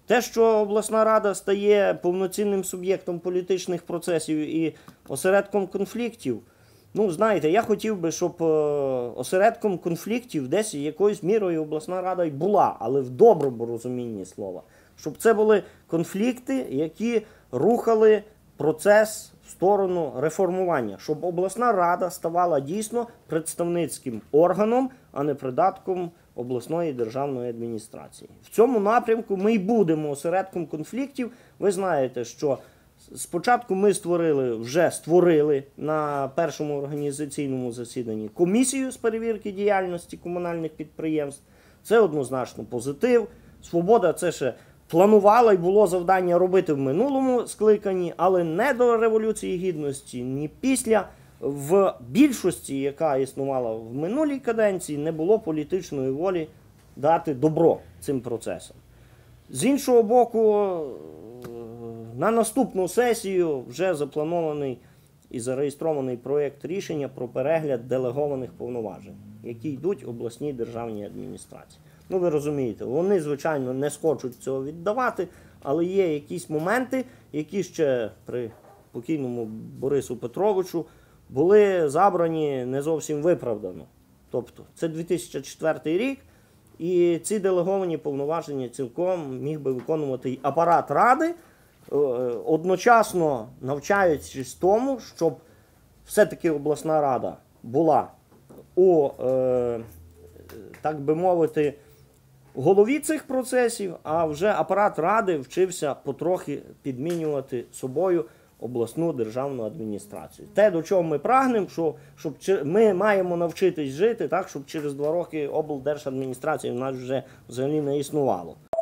Те, що обласна рада стає повноцінним суб'єктом політичних процесів і осередком конфліктів, ну, знаєте, я хотів би, щоб осередком конфліктів десь якоюсь мірою обласна рада й була, але в доброму розумінні слова. Щоб це були конфлікти, які рухали процес в сторону реформування. Щоб обласна рада ставала дійсно представницьким органом, а не придатком обласної державної адміністрації. В цьому напрямку ми й будемо осередком конфліктів. Ви знаєте, що спочатку ми вже створили на першому організаційному засіданні комісію з перевірки діяльності комунальних підприємств. Це однозначно позитив. Свобода це ще планувала і було завдання робити в минулому скликанні, але не до Революції Гідності, ні після. В більшості, яка існувала в минулій каденції, не було політичної волі дати добро цим процесам. З іншого боку, на наступну сесію вже запланований і зареєстрований проєкт рішення про перегляд делегованих повноважень, які йдуть обласній державній адміністрації. Ну, ви розумієте, вони, звичайно, не схочуть цього віддавати, але є якісь моменти, які ще при покійному Борису Петровичу були забрані не зовсім виправдано. Тобто, це 2004 рік, і ці делеговані повноваження цілком міг би виконувати і апарат Ради, одночасно навчаючись тому, щоб все-таки обласна рада була у, так би мовити, голові цих процесів, а вже апарат Ради вчився потрохи підмінювати собою обласну державну адміністрацію. Те, до чого ми прагнемо, щоб ми маємо навчитись жити так, щоб через 2 роки облдержадміністрації в нас вже взагалі не існувало.